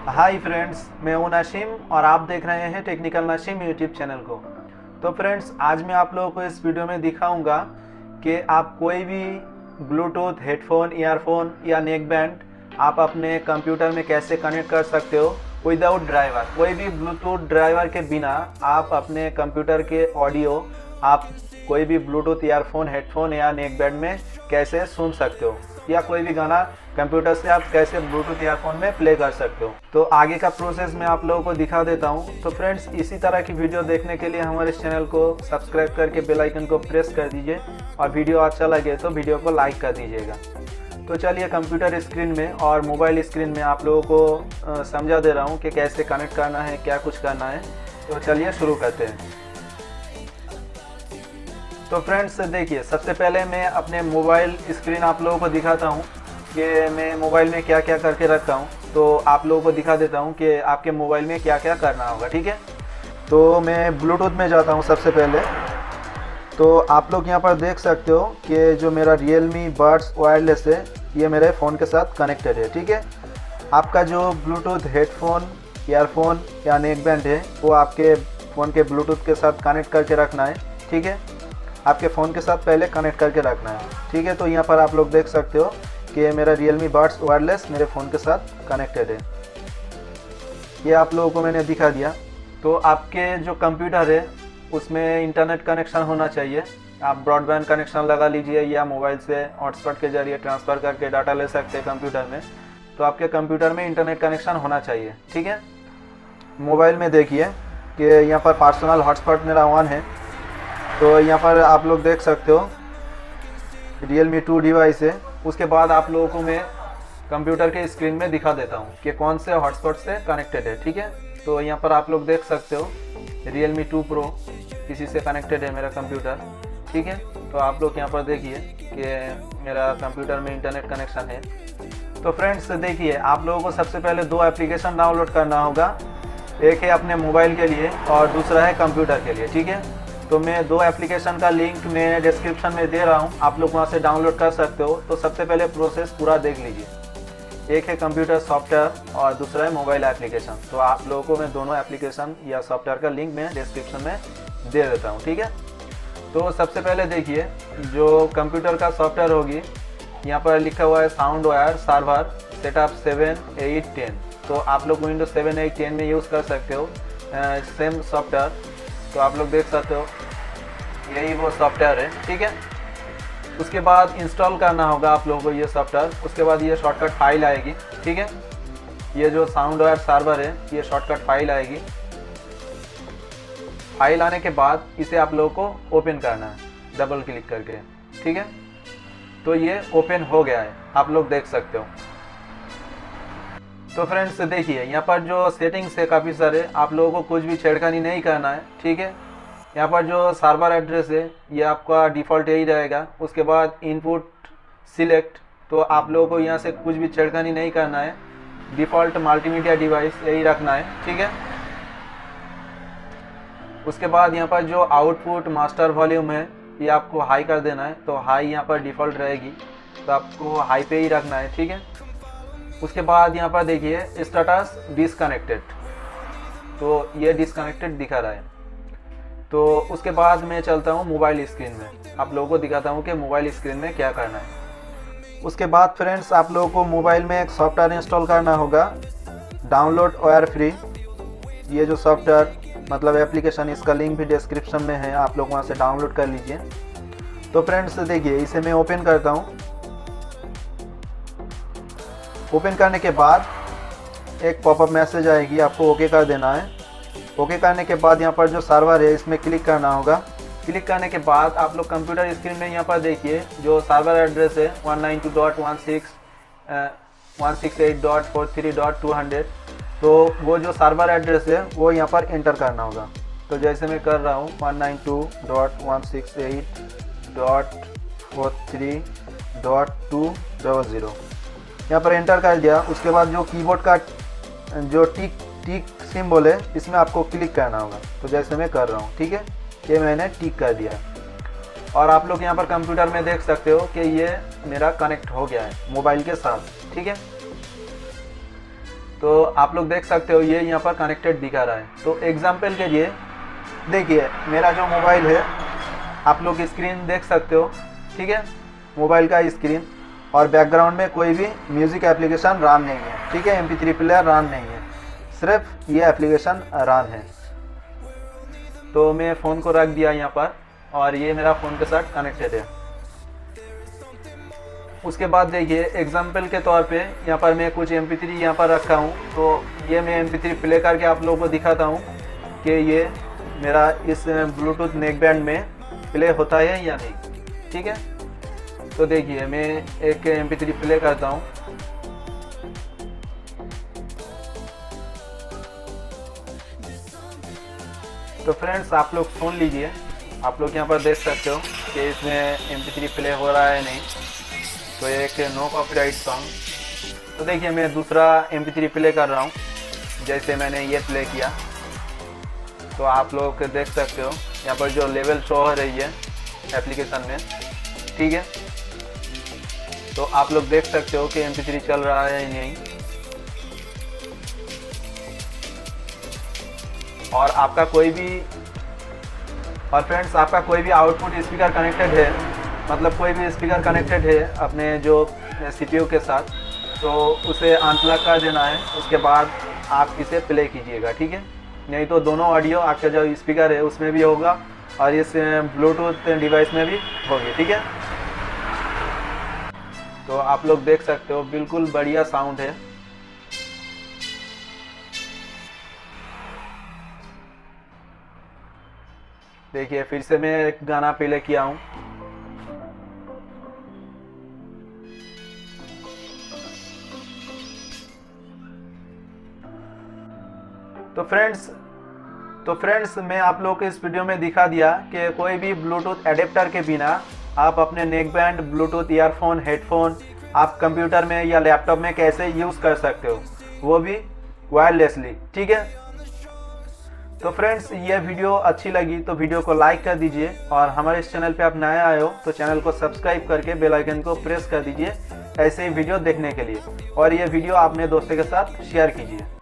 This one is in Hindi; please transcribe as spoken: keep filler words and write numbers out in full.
हाय फ्रेंड्स, मैं हूं नाशिम और आप देख रहे हैं टेक्निकल नाशिम यूट्यूब चैनल को। तो फ्रेंड्स, आज मैं आप लोगों को इस वीडियो में दिखाऊंगा कि आप कोई भी ब्लूटूथ हेडफोन, ईयरफोन या नेक बैंड आप अपने कंप्यूटर में कैसे कनेक्ट कर सकते हो विदाउट ड्राइवर। कोई भी ब्लूटूथ ड्राइवर के बिना आप अपने कंप्यूटर के ऑडियो आप कोई भी ब्लूटूथ ईयरफोन, हेडफोन या नेक बैंड में कैसे सुन सकते हो, या कोई भी गाना कंप्यूटर से आप कैसे ब्लूटूथ ईयरफोन में प्ले कर सकते हो। तो आगे का प्रोसेस मैं आप लोगों को दिखा देता हूँ। तो फ्रेंड्स, इसी तरह की वीडियो देखने के लिए हमारे इस चैनल को सब्सक्राइब करके बेल आइकन को प्रेस कर दीजिए और वीडियो अच्छा लगे तो वीडियो को लाइक कर दीजिएगा। तो चलिए, कंप्यूटर स्क्रीन में और मोबाइल स्क्रीन में आप लोगों को समझा दे रहा हूँ कि कैसे कनेक्ट करना है, क्या कुछ करना है। तो चलिए शुरू करते हैं। तो फ्रेंड्स देखिए, सबसे पहले मैं अपने मोबाइल स्क्रीन आप लोगों को दिखाता हूँ कि मैं मोबाइल में क्या क्या करके रखता हूँ। तो आप लोगों को दिखा देता हूँ कि आपके मोबाइल में क्या क्या करना होगा, ठीक है। तो मैं ब्लूटूथ में जाता हूँ सबसे पहले। तो आप लोग यहाँ पर देख सकते हो कि जो मेरा Realme Buds वायरलेस है ये मेरे फ़ोन के साथ कनेक्टेड है, ठीक है। आपका जो ब्लूटूथ हेडफोन, ईयरफोन या नेक बैंड है वो आपके फ़ोन के ब्लूटूथ के साथ कनेक्ट करके रखना है, ठीक है। आपके फ़ोन के साथ पहले कनेक्ट करके रखना है, ठीक है। तो यहाँ पर आप लोग देख सकते हो कि मेरा Realme Buds वायरलेस मेरे फ़ोन के साथ कनेक्टेड है। ये आप लोगों को मैंने दिखा दिया। तो आपके जो कंप्यूटर है उसमें इंटरनेट कनेक्शन होना चाहिए। आप ब्रॉडबैंड कनेक्शन लगा लीजिए या मोबाइल से हॉटस्पॉट के जरिए ट्रांसफ़र करके डाटा ले सकते हैं कंप्यूटर में। तो आपके कंप्यूटर में इंटरनेट कनेक्शन होना चाहिए, ठीक है। मोबाइल में देखिए कि यहाँ पर पर्सनल हॉटस्पॉट मेरा ऑन है। तो यहाँ पर आप लोग देख सकते हो Realme टू डिवाइस है। उसके बाद आप लोगों को मैं कंप्यूटर के स्क्रीन में दिखा देता हूँ कि कौन से हॉटस्पॉट से कनेक्टेड है, ठीक है। तो यहाँ पर आप लोग देख सकते हो Realme टू प्रो किसी से कनेक्टेड है मेरा कंप्यूटर, ठीक है। तो आप लोग यहाँ पर देखिए कि मेरा कंप्यूटर में इंटरनेट कनेक्शन है। तो फ्रेंड्स देखिए, आप लोगों को सबसे पहले दो एप्लीकेशन डाउनलोड करना होगा। एक है अपने मोबाइल के लिए और दूसरा है कंप्यूटर के लिए, ठीक है। तो मैं दो एप्लीकेशन का लिंक मैं डिस्क्रिप्शन में दे रहा हूँ, आप लोग वहाँ से डाउनलोड कर सकते हो। तो सबसे पहले प्रोसेस पूरा देख लीजिए। एक है कंप्यूटर सॉफ्टवेयर और दूसरा है मोबाइल एप्लीकेशन। तो आप लोगों को मैं दोनों एप्लीकेशन या सॉफ्टवेयर का लिंक मैं डिस्क्रिप्शन में दे देता हूँ, ठीक है। तो सबसे पहले देखिए, जो कंप्यूटर का सॉफ्टवेयर होगी, यहाँ पर लिखा हुआ है sound wire server setup seven eight ten. तो आप लोग विंडोज सेवन एट टेन में यूज़ कर सकते हो सेम सॉफ्टवेयर। तो आप लोग देख सकते हो यही वो सॉफ्टवेयर है, ठीक है। उसके बाद इंस्टॉल करना होगा आप लोगों को ये सॉफ्टवेयर। उसके बाद ये शॉर्टकट फाइल आएगी, ठीक है। ये जो साउंड वायर सर्वर है ये शॉर्टकट फाइल आएगी। फाइल आने के बाद इसे आप लोगों को ओपन करना है डबल क्लिक करके, ठीक है। तो ये ओपन हो गया है, आप लोग देख सकते हो। तो फ्रेंड्स देखिए, यहाँ पर जो सेटिंग्स है काफ़ी सारे, आप लोगों को कुछ भी छेड़खानी नहीं करना है, ठीक है। यहाँ पर जो सर्वर एड्रेस है ये आपका डिफ़ॉल्ट यही रहेगा। उसके बाद इनपुट सिलेक्ट, तो आप लोगों को यहाँ से कुछ भी छेड़खानी नहीं करना है। डिफ़ॉल्ट मल्टीमीडिया डिवाइस यही रखना है, ठीक है। उसके बाद यहाँ पर जो आउटपुट मास्टर वॉल्यूम है ये आपको हाई कर देना है। तो हाई यहाँ पर डिफ़ॉल्ट रहेगी, तो आपको हाई पे ही रखना है, ठीक है। उसके बाद यहाँ पर देखिए स्टेटस डिसकनेक्टेड, तो ये डिसकनेक्टेड दिखा रहा है। तो उसके बाद मैं चलता हूँ मोबाइल स्क्रीन में, आप लोगों को दिखाता हूँ कि मोबाइल स्क्रीन में क्या करना है। उसके बाद फ्रेंड्स, आप लोगों को मोबाइल में एक सॉफ्टवेयर इंस्टॉल करना होगा, डाउनलोड वायर फ्री। ये जो सॉफ्टवेयर मतलब एप्लीकेशन, इसका लिंक भी डिस्क्रिप्शन में है, आप लोग वहाँ से डाउनलोड कर लीजिए। तो फ्रेंड्स देखिए, इसे मैं ओपन करता हूँ। ओपन करने के बाद एक पॉपअप मैसेज आएगी, आपको ओके कर देना है। ओके करने के बाद यहाँ पर जो सर्वर है इसमें क्लिक करना होगा। क्लिक करने के बाद आप लोग कंप्यूटर स्क्रीन में यहाँ पर देखिए जो सर्वर एड्रेस है one nine two dot one six one six eight dot four three dot two hundred. तो वो जो सर्वर एड्रेस है वो यहाँ पर एंटर करना होगा। तो जैसे मैं कर रहा हूँ one nine two dot one six eight dot four three dot two double zero यहाँ पर एंटर कर दिया। उसके बाद जो कीबोर्ड का जो टिक टिक सिंबल है इसमें आपको क्लिक करना होगा। तो जैसे मैं कर रहा हूँ, ठीक है, ये मैंने टिक कर दिया। और आप लोग यहाँ पर कंप्यूटर में देख सकते हो कि ये मेरा कनेक्ट हो गया है मोबाइल के साथ, ठीक है। तो आप लोग देख सकते हो ये यहाँ पर कनेक्टेड दिखा रहा है। तो एग्जाम्पल के लिए देखिए मेरा जो मोबाइल है, आप लोग स्क्रीन देख सकते हो, ठीक है, मोबाइल का स्क्रीन, और बैकग्राउंड में कोई भी म्यूज़िक एप्लीकेशन रन नहीं है, ठीक है, M P three player run नहीं है, सिर्फ ये एप्लीकेशन रन है। तो मैं फ़ोन को रख दिया यहाँ पर और ये मेरा फ़ोन के साथ कनेक्टेड है। उसके बाद देखिए एग्जाम्पल के तौर पे यहाँ पर मैं कुछ एम पी थ्री यहाँ पर रखा हूँ। तो ये मैं एम पी थ्री प्ले करके आप लोगों को दिखाता हूँ कि ये मेरा इस ब्लूटूथ नेक बैंड में प्ले होता है या नहीं, ठीक है। तो देखिए मैं एक एम पी थ्री प्ले करता हूँ। तो फ्रेंड्स आप लोग सुन लीजिए, आप लोग यहाँ पर देख सकते हो कि इसमें एम पी थ्री प्ले हो रहा है नहीं। तो एक नो कॉपीराइट सॉन्ग। तो देखिए मैं दूसरा एम पी थ्री प्ले कर रहा हूँ, जैसे मैंने ये प्ले किया। तो आप लोग देख सकते हो यहाँ पर जो लेवल शो हो रही है एप्लीकेशन में, ठीक है। तो आप लोग देख सकते हो कि एम पी थ्री चल रहा है या नहीं। और आपका कोई भी और फ्रेंड्स आपका कोई भी आउटपुट स्पीकर कनेक्टेड है, मतलब कोई भी स्पीकर कनेक्टेड है अपने जो सी पी यू के साथ, तो उसे अनप्लग कर देना है। उसके बाद आप इसे प्ले कीजिएगा, ठीक है। नहीं तो दोनों ऑडियो आपका जो स्पीकर है उसमें भी होगा और इस ब्लूटूथ डिवाइस में भी होगी, ठीक है। तो आप लोग देख सकते हो बिल्कुल बढ़िया साउंड है। देखिए फिर से मैं एक गाना प्ले किया हूँ। तो फ्रेंड्स तो फ्रेंड्स मैं आप लोगों को इस वीडियो में दिखा दिया कि कोई भी ब्लूटूथ एडेप्टर के बिना आप अपने neck band, Bluetooth earphone, headphone आप कंप्यूटर में या लैपटॉप में कैसे यूज़ कर सकते हो, वो भी वायरलेसली, ठीक है। तो फ्रेंड्स ये वीडियो अच्छी लगी तो वीडियो को लाइक कर दीजिए, और हमारे इस चैनल पे आप नए आए हो तो चैनल को सब्सक्राइब करके बेल आइकन को प्रेस कर दीजिए ऐसे ही वीडियो देखने के लिए, और ये वीडियो अपने दोस्तों के साथ शेयर कीजिए।